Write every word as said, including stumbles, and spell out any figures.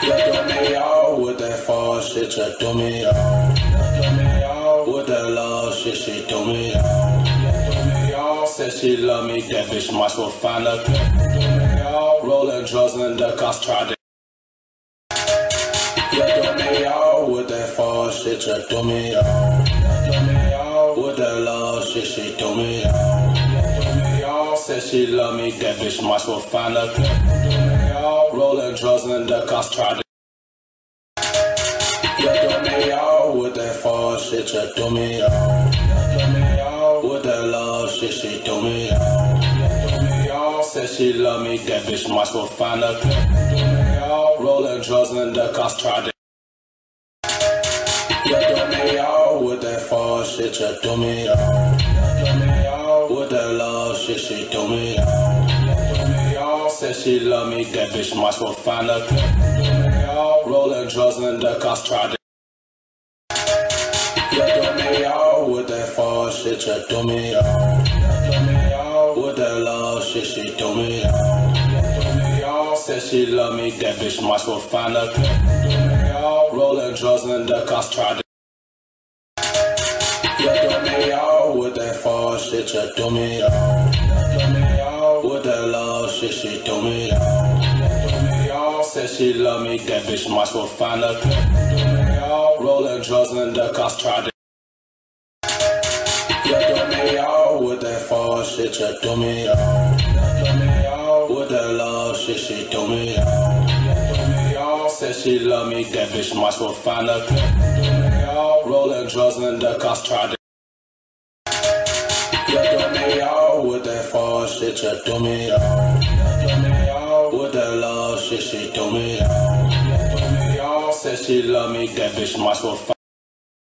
You do me out with that fall shit, you do me out. You do me out with that love shit, she do me out. You do me out. Said she love me, that bitch might as well find a clip. You do me out. Rolling drugs in the cops tried to. You do me out with that fall shit, you do me out. You do me out with that love shit, she do me out. You do me out. Said she love me, that bitch might as well find a clip. You do me out. Rolling drugs in the cops tried to. You do me out with that fall shit, you do me out. You do me out with that love shit, she do me out. You do me out. Said she love me, that bitch might as well find a clip. You do me out. Rolling drugs in the cops tried to. You do me out with that fall shit, you do me out. You do me out with that love shit, she do me out. You do me out. Said she love me, that bitch might as well find a clip. You do me out. Rolling drugs in the cops tried to. You do me out with that fall shit, you do me out. You do me out with that love shit, she do me out. You do me out. Said she love me, that bitch might as well find a clip. You do me out. Rolling drugs in the cops tried to. You do me out with that fall shit, you do me out. You do me out with that love shit, she do me out. You do me out. Said she love me, that bitch might as well find a clip. You do me out. Rolling drugs in the cops tried to. You do me out with that fall shit, you do me out. You do me out with that love shit, she do me out. You do me out. Said she love me, that bitch might as well find a clip. You do me out. Rolling drugs in the cops tried to. You do me out with that fall shit, you do me out. You do me out with that love shit, she do me out. You do me out. Said she love me, that bitch might as well find.